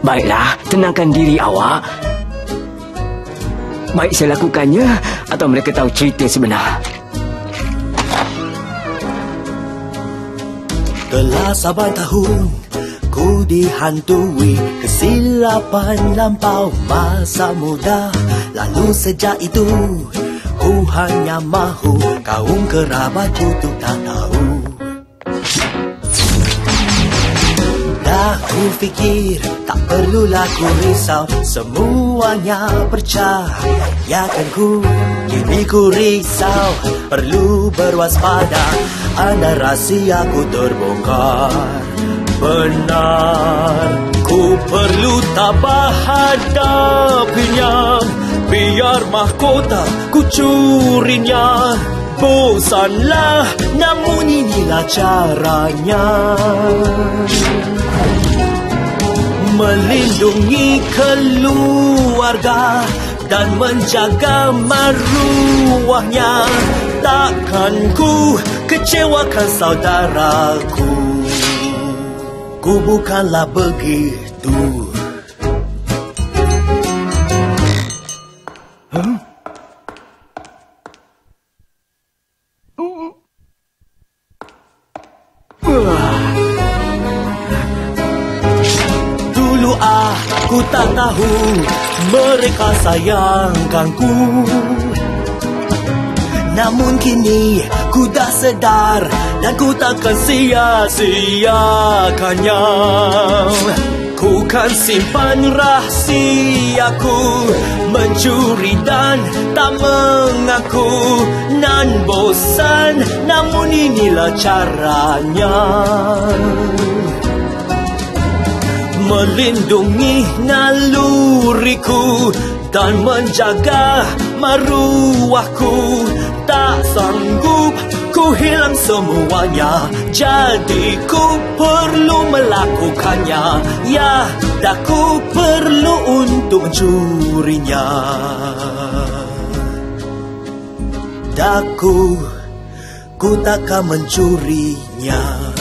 Baiklah, tenangkan diri awak. Baik saya lakukannya atau mereka tahu cerita sebenar. Telah saban tahun ku dihantui kesilapan lampau masa muda. Lalu sejak itu ku hanya mahu kaum kerabatku tu tak tahu. Dah ku fikir tak perlulah ku risau, semuanya percayakan ku. Kini ku risau, perlu berwaspada, ada rahsia ku terbongkar. Benar, ku perlu tabah hadapinya, biar mahkota ku curinya. Bosanlah, namun inilah caranya. Melindungi keluarga dan menjaga maruahnya. Takkan ku kecewakan saudaraku. Ku bukanlah begitu. Dulu aku tak tahu mereka sayangkanku, namun kini ku dah sedar dan ku takkan sia-siakannya. Ku kan simpan rahsiaku, mencuri dan tak mengaku. Nan bosan, namun inilah caranya. Melindungi naluriku dan menjaga maruahku. Tak sanggup ku hilang semuanya, jadi ku perlu melakukannya. Ya, dah ku perlu untuk mencurinya. Dah ku takkan mencurinya.